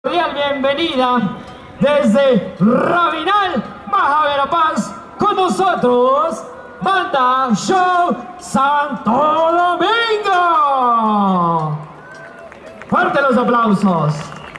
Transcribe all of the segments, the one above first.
Cordial bienvenida desde Rabinal, Baja Verapaz, con nosotros, Banda Show Santo Domingo. Fuerte los aplausos.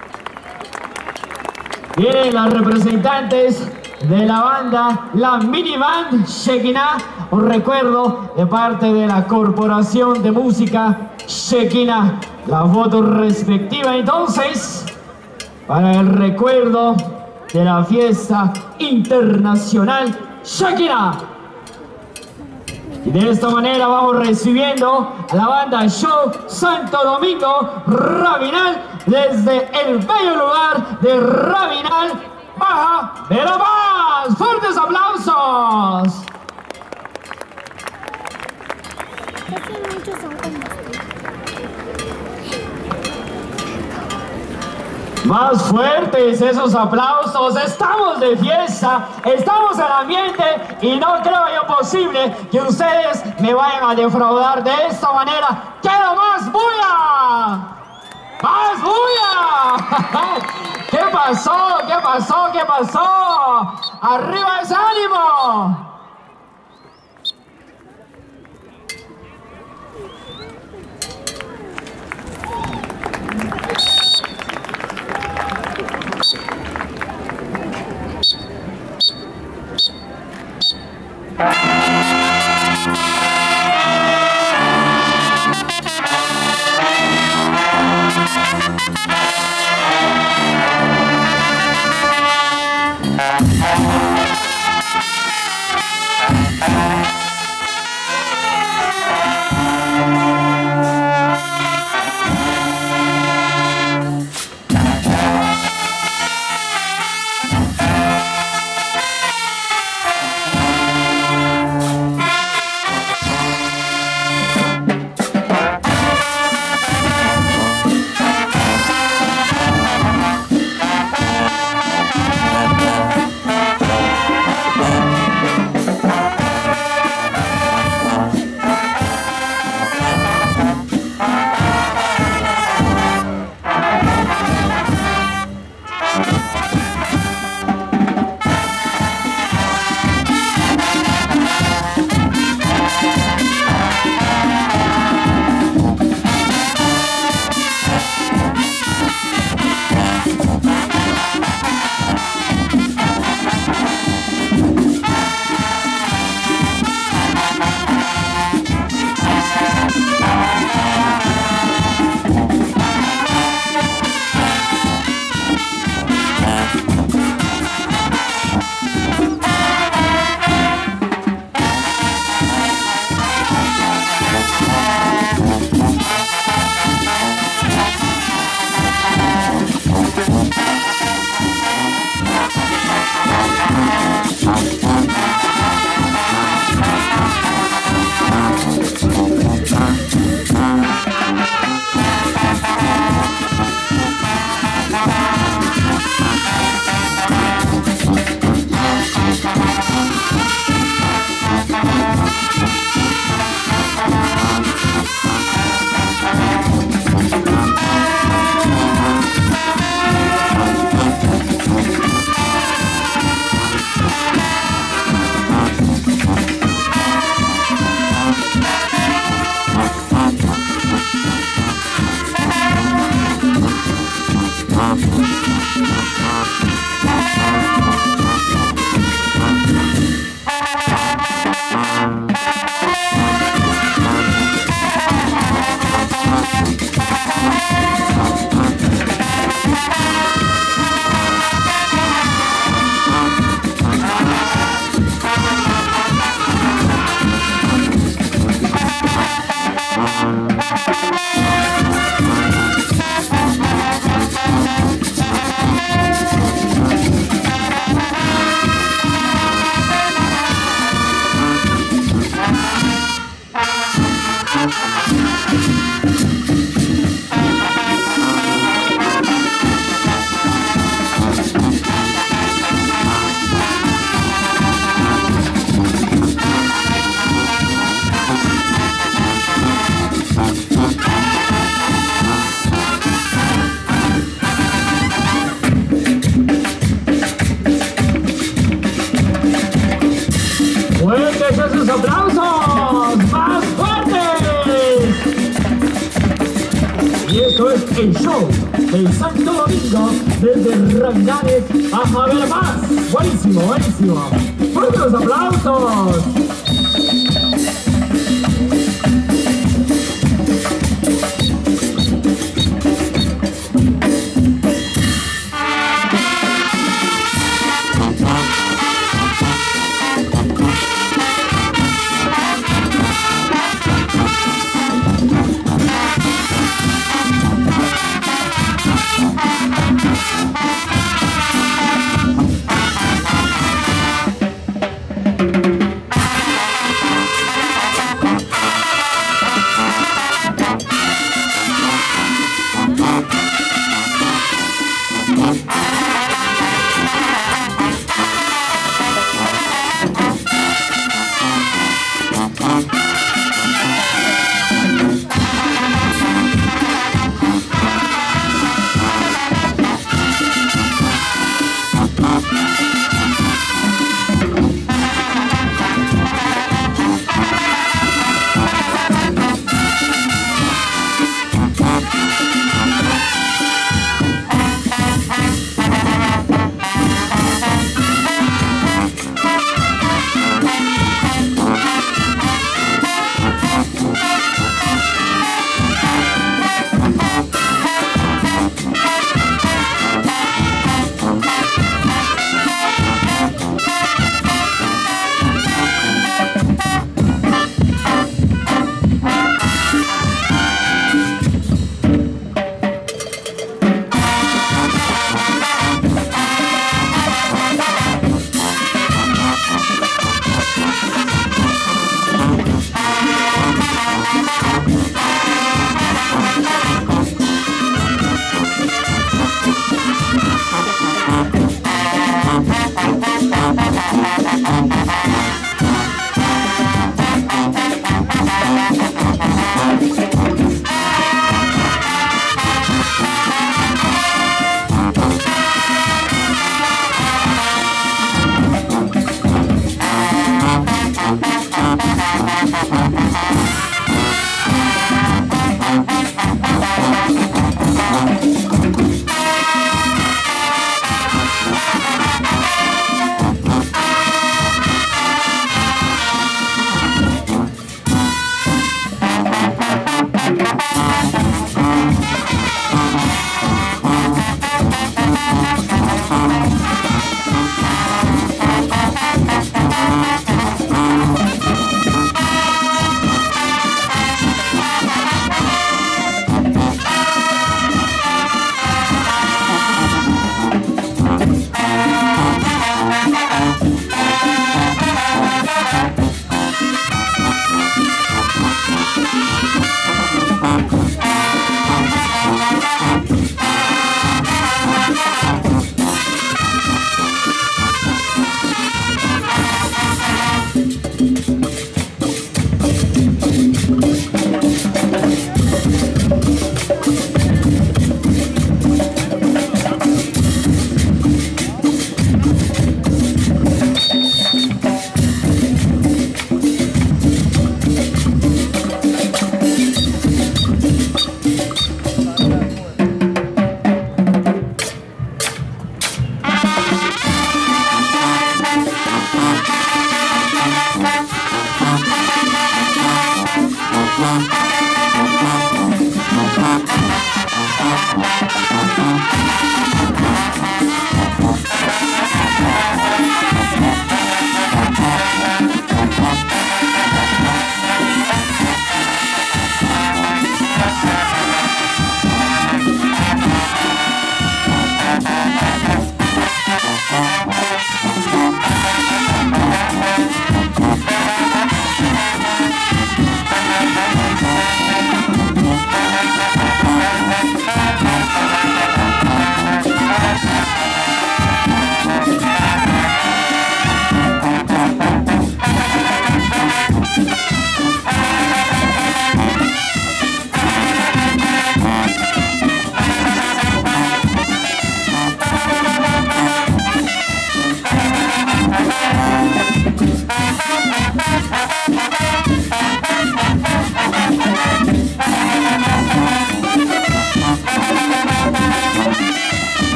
Vienen las representantes de la banda, la mini band Shekinah, un recuerdo de parte de la Corporación de Música Shekinah. La foto respectiva entonces, para el recuerdo de la fiesta internacional Shekinah. Y de esta manera vamos recibiendo a la banda Show Santo Domingo Rabinal desde el bello lugar de Rabinal, Baja Verapaz. ¡Fuertes aplausos! Más fuertes esos aplausos. Estamos de fiesta, estamos en ambiente y no creo yo posible que ustedes me vayan a defraudar de esta manera. ¡Quiero más bulla! ¡Más bulla! ¿Qué pasó? ¿Qué pasó? ¿Qué pasó? ¡Arriba ese ánimo! los aplausos más fuertes. Y esto es el show del Santo Domingo desde Ranganes a Javier Paz. Buenísimo, buenísimo. Fuertes los aplausos.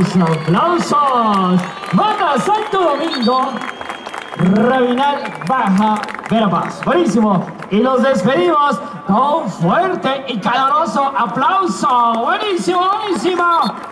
aplausos. Banda Santo Domingo, Rabinal Baja Verapaz. Buenísimo. Y nos despedimos con un fuerte y caloroso aplauso. Buenísimo, buenísimo.